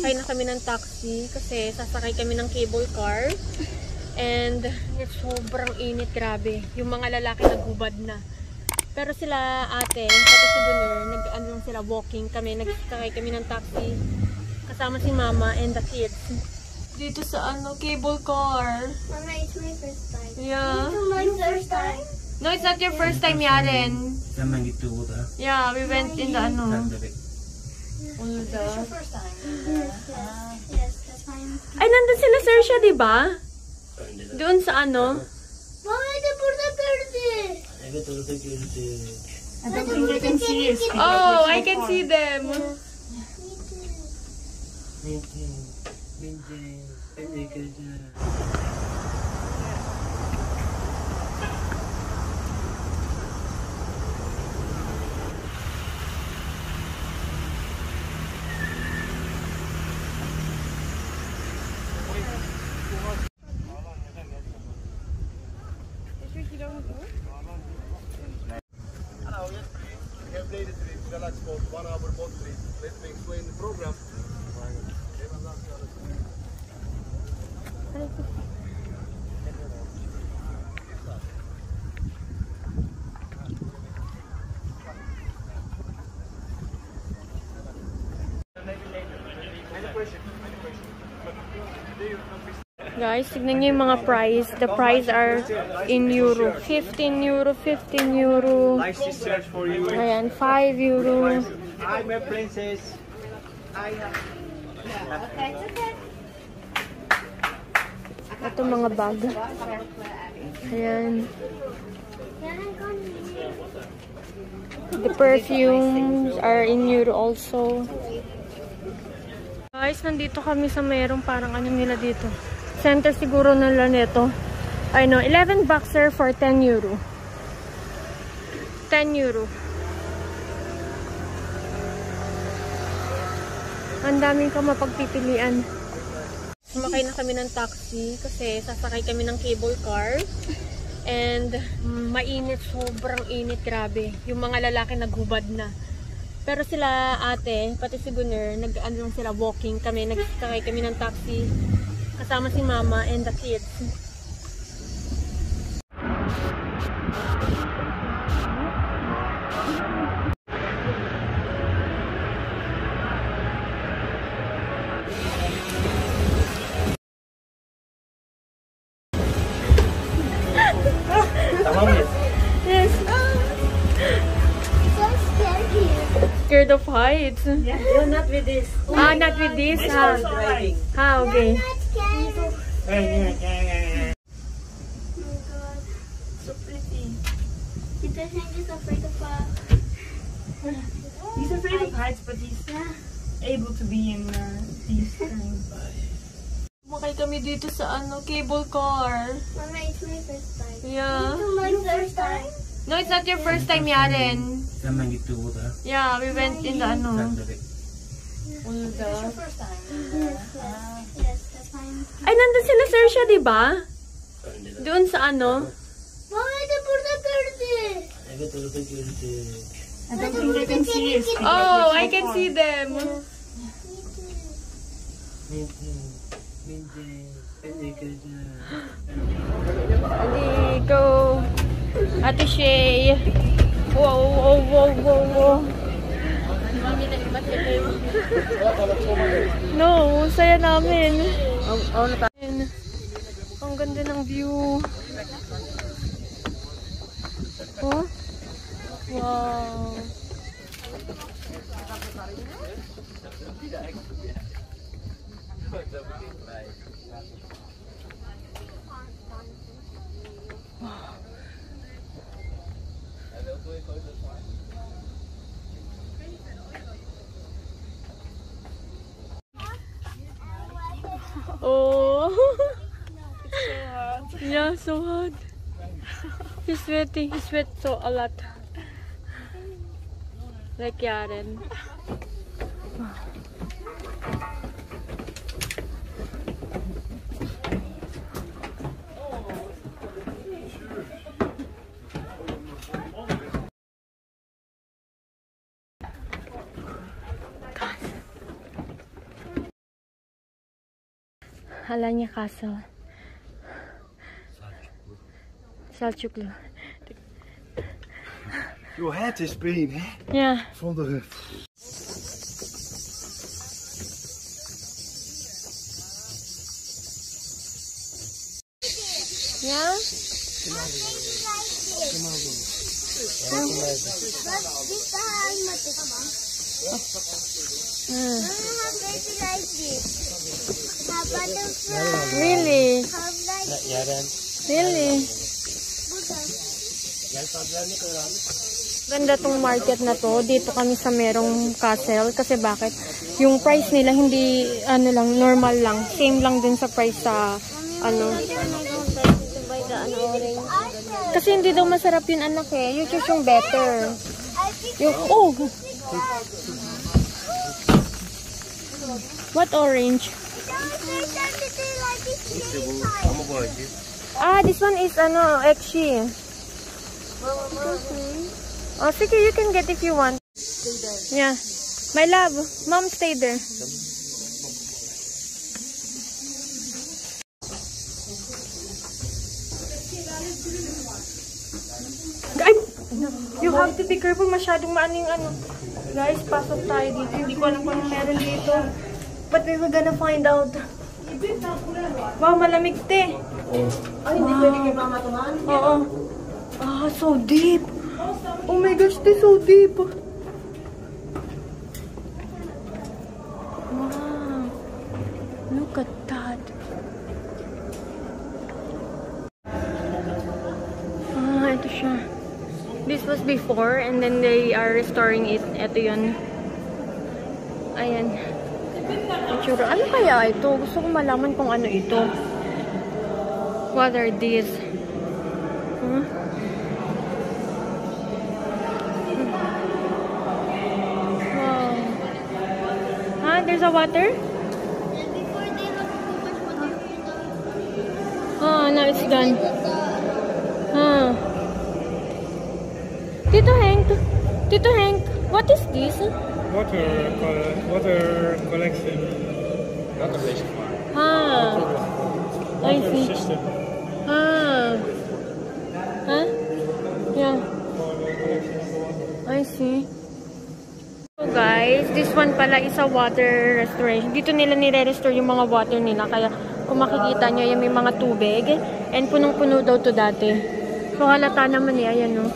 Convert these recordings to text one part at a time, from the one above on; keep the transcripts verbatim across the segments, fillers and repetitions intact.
Sumakay na kami ng taxi kasi sasakay kami ng cable car. And it's sobrang init, grabe. Yung mga lalaki naghubad na. Pero sila ate, pati si Gunner, nag-ano lang sila, walking kami. Nagsakay kami ng taxi. Kasama si mama and the kids. Dito sa ano, cable car. Mama, it's my first time. Yeah. It's my first time. No, it's not your first time, Yaren. Sama gitu ta. Yeah, we went in the ano. Sandali. Ulda. It's your first time. Yes, yes. Yes, that's fine. Ay, nandun sila Saoirse, di ba? Doon sa ano? Mama, ito purta perde. Ego todo te kilte. I don't think I can see it. Oh, I can see them. Binti. Binti. Pwede ka dyan. One hour boat trip. Let me explain the program. Guys, tignan nyo yung mga price. The price are in euro. fifteen euro, fifteen euro. Nice to search for you. Ayan, five euro. I'm a princess. I am. Okay, it's okay. Ito mga bag. Ayan. The perfumes are in euro also. Guys, nandito kami sa mayroong parang ano nila dito. Center siguro nila nito. I know, eleven boxer for ten euro. ten euro. Ang daming ka mapagpipilian. Sumakay na kami ng taxi kasi sasakay kami ng cable car. And mainit, sobrang init, grabe. Yung mga lalaki naghubad na. Pero sila ate, pati si Gunner, nag-ano lang sila, walking kami. Nagsakay kami ng taxi. Kasama si mama and the kids. Yes. So scared here. Scared of heights. Yeah, no, not with this. Ah, not with this. Ha, Driving. ha okay. I'm not scared. Oh Yeah. my god. So pretty. Tita Shang is afraid of uh, He's afraid of heights, but he's yeah. able to be in uh, these things. Sumakay kami dito sa ano, cable car. Mama, it's my first time. Yeah. It's my first time. No, it's not your first time, Yaren. Sama gitu ta. Yeah, we went in the ano. Sandali. Ulda. Yes, yes. Yes, that's fine. Ay, nandun sila Saoirse, di ba? Doon sa ano? Mama, ito purta perde. Ego todo te kilte. I don't think I can see it. Oh, I can see them. Binti. Binti. Pwede ka dyan. Ali, go. Ate Shay. Wow, wow, wow, wow, wow. No, saya namin. Ang ganda ng view. Oh? Wow. Oh. Yeah, so hot. He's sweating. He sweat so a lot. Like Yaren. Alanya Castle. Selçuklu. Your head is pain, hè? Yeah. Van de... Yeah? Mm. Really? Really? Ganda tong market na to. Dito kami sa merong castle. Kasi bakit? Yung price nila hindi ano lang, normal lang. Same lang din sa price sa ano. Kasi hindi daw masarap yun anak eh. You choose yung better. Yung, oh! What orange? Ah, this one is ano, Ekshi. Oh, sige, you can get if you want. Yeah. My love, mom stay there. Ay! You have to be careful. Masyadong maano yung ano. Guys, pasok tayo dito. Hindi ko alam kung anong meron dito. But we were gonna find out. Wow, malamig te. Ay, hindi pwede kay mama tuman? Oo. Ah, so deep. Oh my gosh, te, so deep. Wow. Look at that. Ah, ito siya. This was before and then they are restoring it. Ito yun. Ayan. Itsura. Ano kaya ito? Gusto kong malaman kung ano ito. What are these? Huh? Wow. Huh? There's a water? Ah, now it's gone. Huh. Tito Hank, Tito Hank, what is this? Water, water collection. Water reservoir. Ah, I see. System. Ah, huh? Yeah, I see. So guys, this one pala is a water restoration. Dito nila nire-restore yung mga water nila. Kaya kung makikita nyo, yan may mga tubig. And punong-puno daw to dati. So halata naman eh, ayan no.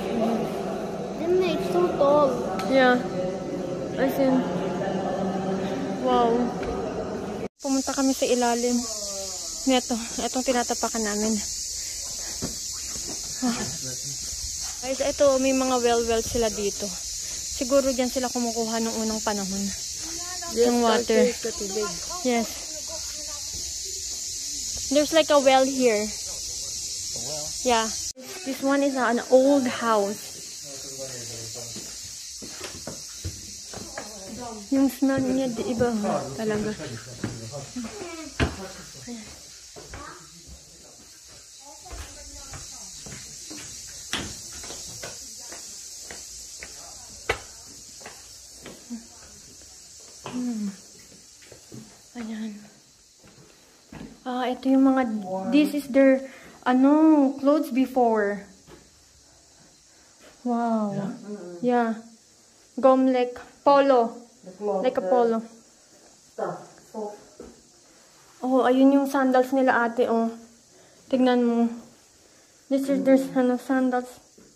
It's so tall. Yeah. As in, wow. Pumunta kami sa ilalim. Neto, etong tinatapakan namin. Ah. Guys, ito, may mga well-well sila dito. Siguro dyan sila kumukuha nung unang panahon. Yung water. Yes. There's like a well here. Yeah. This one is an old house. Yung smell niya, di iba talaga. Hmm. Ayan. Ah, ito yung mga, this is their, ano, clothes before. Wow. Yeah. Gomlek. Polo. Like a polo. Oh, ayun yung sandals nila ate, oh. Tignan mo. This is their ano, sandals.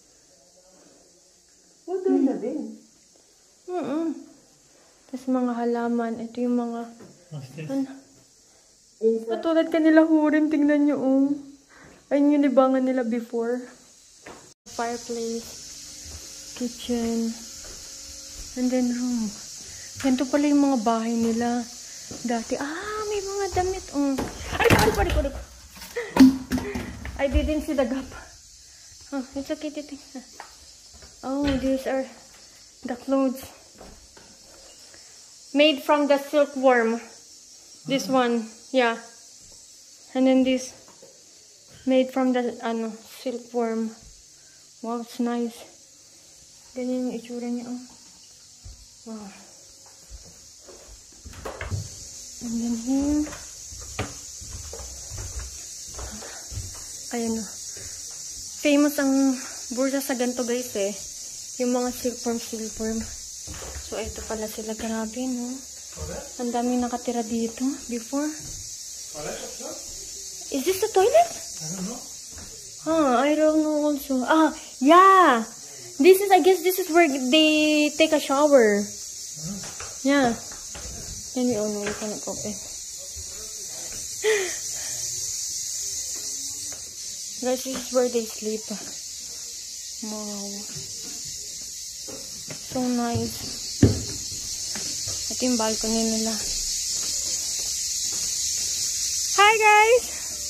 What mm. na din? Mm-mm. Tapos mga halaman. Ito yung mga... Ano? Katulad kanila hurin. Tignan nyo, oh. Ayun yung libangan nila before. Fireplace. Kitchen. And then room. Ganito pala yung mga bahay nila. Dati, ah, may mga damit. Um. Ay, ay, pari, pari. I didn't see the gap. Oh, it's okay, titi. Oh, these are the clothes. Made from the silkworm. This one, yeah. And then this. Made from the, ano, silkworm. Wow, it's nice. Ganyan yung itsura niya, oh. Wow. And then here, Ayan o. Famous ang bursa sa ganito guys eh. Yung mga silkworm, silkworm. So, ito pala sila. Grabe, no? Ang daming nakatira dito before. Is this the toilet? I don't know. Huh, I don't know also. Ah, yeah! This is, I guess this is where they take a shower. Yeah. Let me, oh no, we cannot open. Guys, this is where they sleep. Wow. So nice. Ito yung balcony nila. Hi guys!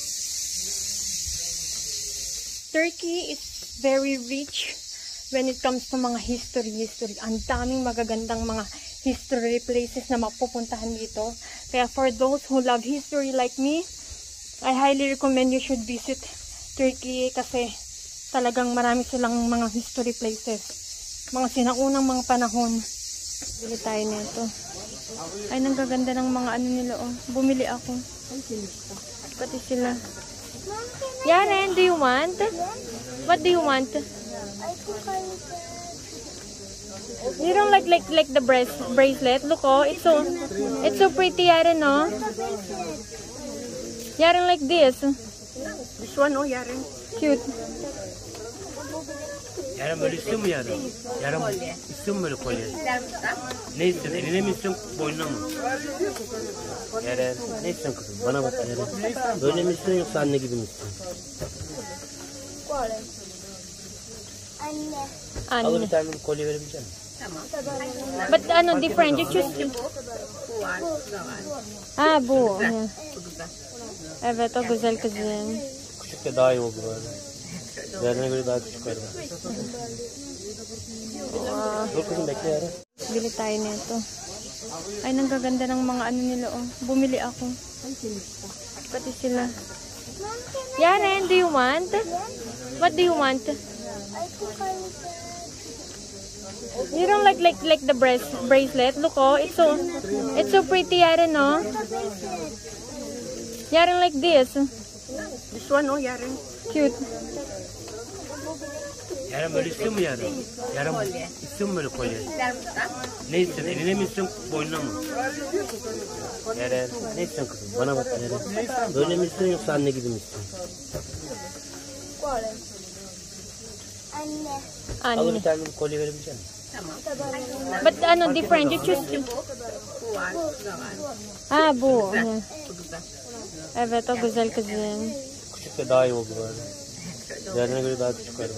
Turkey is very rich when it comes to mga history, history. Ang daming magagandang mga history places na mapupuntahan dito. Kaya for those who love history like me, I highly recommend you should visit Turkey kasi talagang marami silang mga history places. Mga sinaunang mga panahon. Bili tayo nito. Ay, nanggaganda ng mga ano nila, oh. Bumili ako. Pati sila. Yaren, do you want? What do you want? You don't like like like the brace, bracelet? Look, oh, it's so it's so pretty, Yaren, no? Yaren like this. This one, oh, Yaren. Cute. Yarın böyle istiyor mu yarın? Yarın istiyor mu böyle kolye? Ne istiyorsun? Eline mi istiyorsun? Boynuna mı? Yarın ne istiyorsun kızım? Bana bak yarın. Böyle mi istiyorsun yoksa anne gibi mi istiyorsun? Anne. Al bir tane kolye verebilecek misin? But ano, different. You choose. Ah, bu. Yeah. Evet, o güzel kızım. Küçük de daha iyi oldu böyle. Yarına göre daha küçük verdim. Wow. Dur kızım bekle yarın. Bili tayo nito. Ay, nanggaganda ng mga ano nila, oh. Bumili ako. Pati sila. Yaren, do you want? What do you want? You don't like like like the brace, bracelet? Look, oh, it's so it's so pretty, Yaren, no? Yaren like this. This one, oh, Yaren. Cute. Yarın böyle istiyor mu yarın? Yarın istiyor mu böyle kolye? Ne istiyorsun? Eline mi istiyorsun? Boynuna mı? Yarın ne istiyorsun kızım? Bana bak yarın. Böyle mi istiyorsun yoksa anne gibi mi istiyorsun? Anne. Al Anne. bir tane kolye verebilecek misin? But ano, different. You choose. Ah, bu. Yeah. Evet, o güzel kızım. Küçük de daha iyi oldu böyle. Yarına göre daha küçük verdim.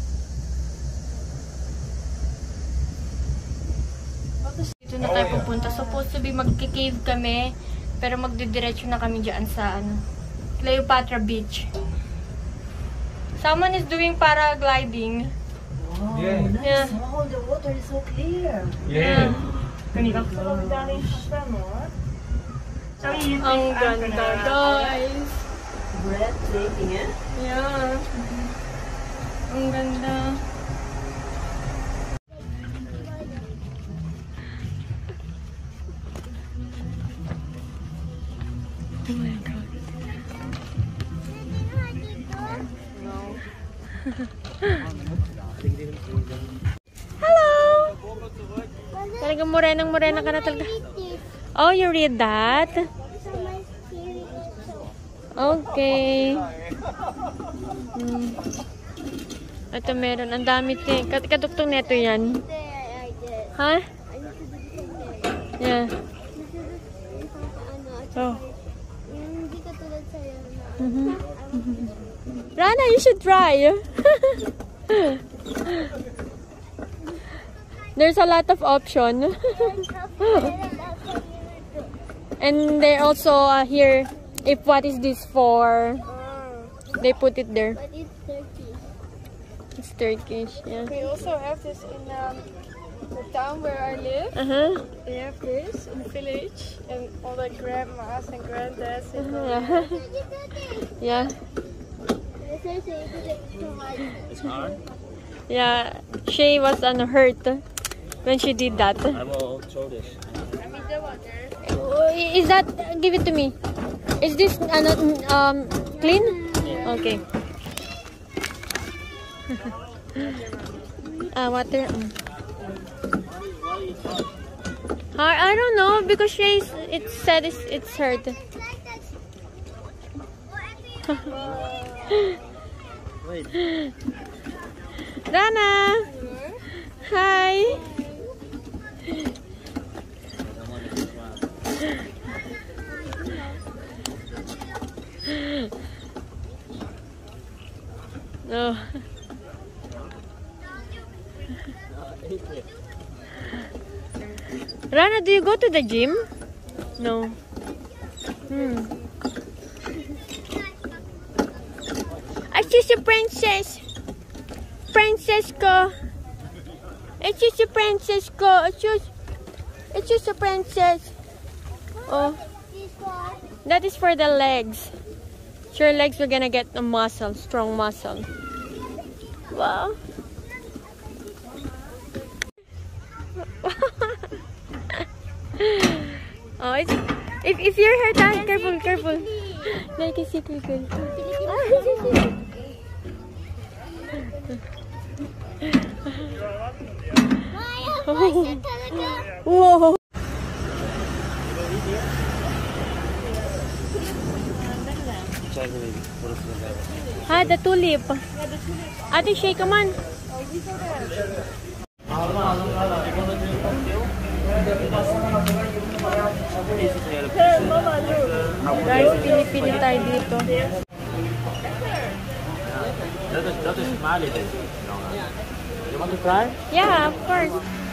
Dito na tayo pupunta. Supposed to be magki-cave kami, pero magdidiretso na kami dyan sa ano, Cleopatra Beach. Someone is doing paragliding. Yeah. Yeah. Oh, the water is so clear. Yeah. Kanina ko lang din siya mo. So, you Ang ganda, guys. breathtaking, eh? Yeah. Ang ganda. Oh my God. Hello! Talagang morenang morena ka na talaga. Oh, you read that? Okay. Hmm. Ito meron. Ang dami ting. Kat katuktong neto yan. Ha? Yeah. Oh. Hindi ka tulad sa'yo. Mhm. Rana, you should try. There's a lot of option. And they also uh, here, if what is this for, they put it there. But it's Turkish. It's Turkish, yeah. We also have this in um, the town where I live. Uh-huh. They have this in the village, and all the grandmas and granddads. And Yeah. Yeah. It's hard. Yeah. She was on hurt when she did that. I will throw this. Oh, is that, give it to me. Is this ano, um clean? Okay. Ah, water. Um. I, I don't know because she it said it's, it's hurt. Rana! Hi! No. Rana, do you go to the gym? No. Hmm. I choose a princess. Princess ko. I choose a princess ko. I choose. I choose a princess. Oh. That is for the legs. Your legs are gonna get a muscle, strong muscle. Wow. Oh, it's, if if you're hurt, ah, careful, careful. Like I see, careful. Whoa. Ah, the tulip. Ate, shake, come on. Guys, pili-pili tayo dito. Dat is Mali. You want to try? Yeah, of course.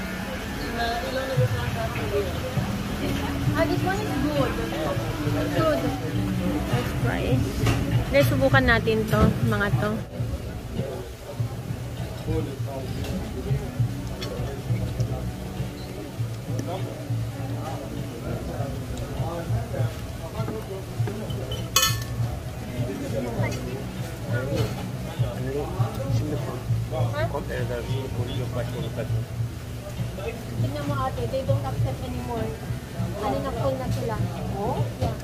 Ah, this one is good. Good. Let's try. Guys, subukan natin to, mga to. Tingnan mo ate, they don't accept anymore. Ano na full na sila. Oh? Yeah.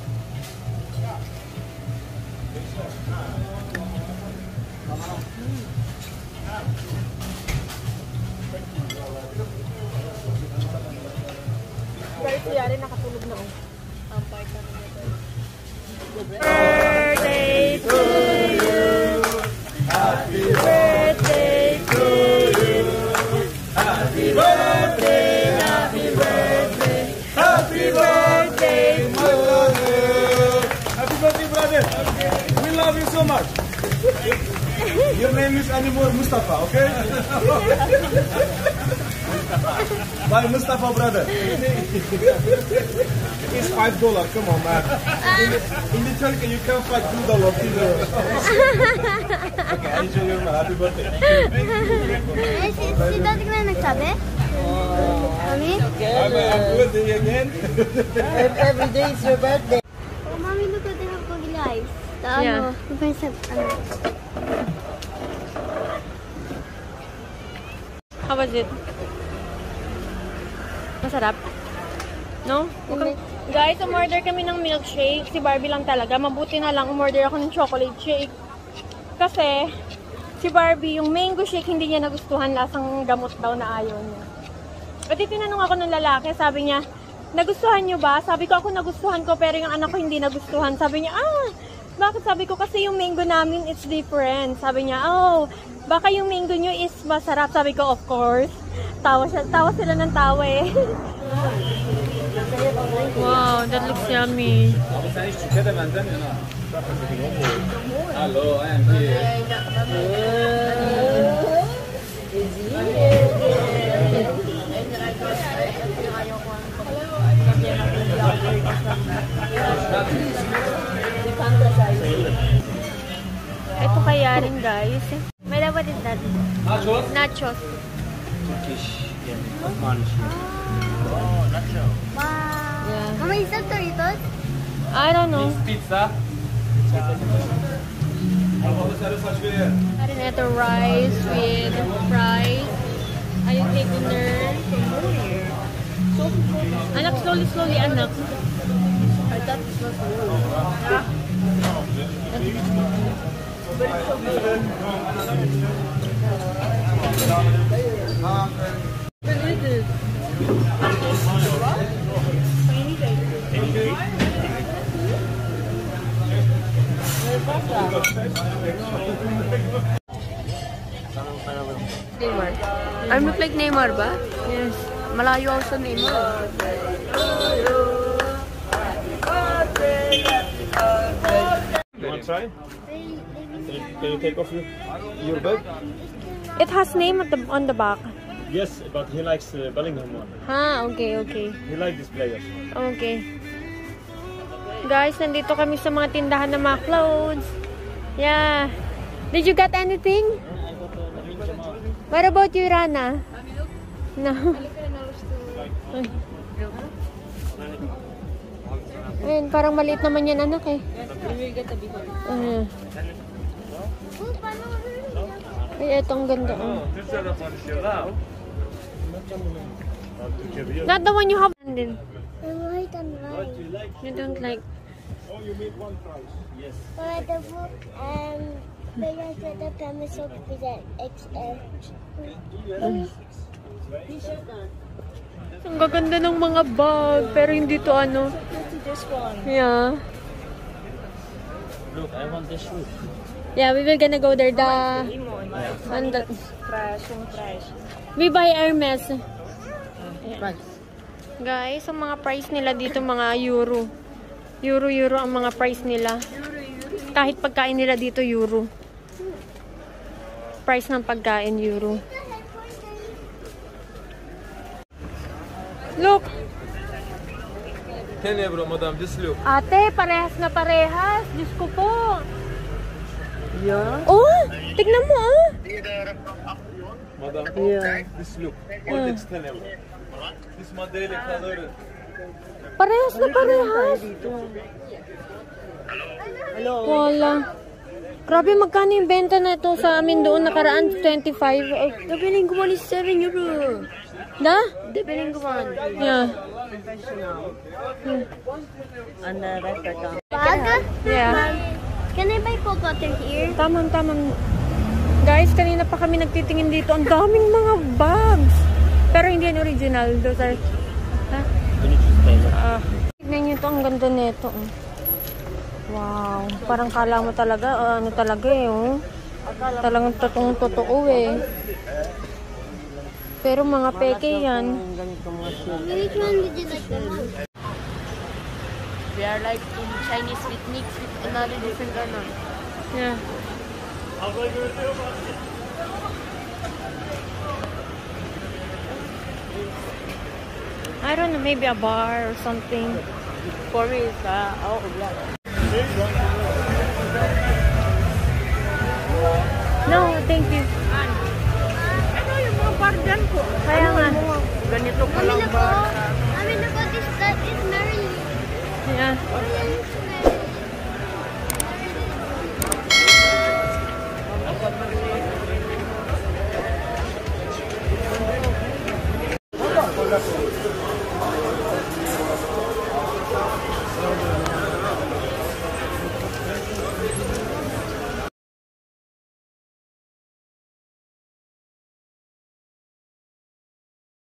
Pero si Yari nakatulog na oh. Ang part na nito. Birthday to you. Happy birthday to you. Happy birthday, happy birthday. Happy birthday to you. Happy birthday, brother. We love you so much. Your name is anymore Mustafa, okay? Bye, Mustafa, brother. It's five dollars. Come on, man. In the, in the Turkey, you can't find two dollars. Okay, I enjoy your man. Happy birthday. Eh, si, si Daddy na nagsabi? Mami? Happy birthday again. Every day is your birthday. Oh, Mami, look at them pag live. Ta Yeah. ano? Sa ano? How was it? Masarap? No? Okay. Guys, umorder kami ng milkshake. Si Barbie lang talaga. Mabuti na lang umorder ako ng chocolate shake. Kasi, si Barbie, yung mango shake, hindi niya nagustuhan. Lasang gamot daw na ayaw niya. At tinanong ako ng lalaki, sabi niya, nagustuhan niyo ba? Sabi ko, ako nagustuhan ko, pero yung anak ko hindi nagustuhan. Sabi niya, ah, bakit? Sabi ko, kasi yung mango namin, it's different. Sabi niya, oh, baka yung mango niyo is masarap. Sabi ko, of course. Tawa, siya, tawa sila ng tawa eh. Wow, that looks yummy. Hello, I am here. Ito kaya rin guys. May what is that? Nachos? Nachos. Turkish. Yeah. Osmanish. Oh, nacho. Wow. Yeah. Mama, is that Doritos? I don't know. Pizza. Ito rice with fries. Ayun cake dinner. Anak, slowly, slowly, anak. I thought this was Neymar. I look like Neymar ba? Yes. Malayo ako sa Neymar. You want to try? Can you take off your, your bag? It has name at the, on the back. Yes, but he likes uh, Bellingham one. Ha, okay, okay. He likes this player. Okay. Guys, nandito kami sa mga tindahan ng mga clothes. Yeah. Did you get anything? What about you, Rana? No. Ayun, parang maliit naman yan, anak eh. Uh. Ay, etong ganda. Oh. Not the one you have. Din. White and white. You don't like. Oh, you made one price. Yes. For the book and bigger for the camisole with the X L. Ang gaganda ng mga bag, pero hindi to ano. This one. Yeah. Look, I want this shoe. Yeah, we will gonna go there. The and the, Trash, yung trash. we buy Hermes. Guys, ang mga price nila dito mga euro. Euro, euro ang mga price nila. Kahit pagkain nila dito euro. Price ng pagkain euro. Look! ten euro, madam. This look. Ate, parehas na parehas. Diyos ko po. Yeah. Oh, tignan mo ah. Madam, Yeah. this look. All it's ten euro. This model color. Parehas na parehas. Hello. Wala. Grabe, magkano yung benta na ito sa amin doon nakaraan? twenty-five. Ay, The billing one is seven euro. da? The billing one. Yeah. And the rest are down. Bag? Yeah. Can I buy cold water here? Tamang, tamang. Guys, kanina pa kami nagtitingin dito. Ang daming mga bags. Pero hindi yan original. Those are... Ha? Ah. Tignan nyo ito. Ang ganda nito. Oh. Wow. Parang kala mo talaga. Uh, ano talaga eh. Oh. Talagang totoong totoo eh. Pero mga peke yan. Which one did you like the most? They are like in Chinese with mixed with another different color. Yeah. I don't know, maybe a bar or something. For me, it's uh, oh, black. No, thank you. Ano yung mga bar dyan ko? Kaya nga. Ganito ko Kami lang na po. ba? Kami na po. This that is Mary. Yeah. Mary.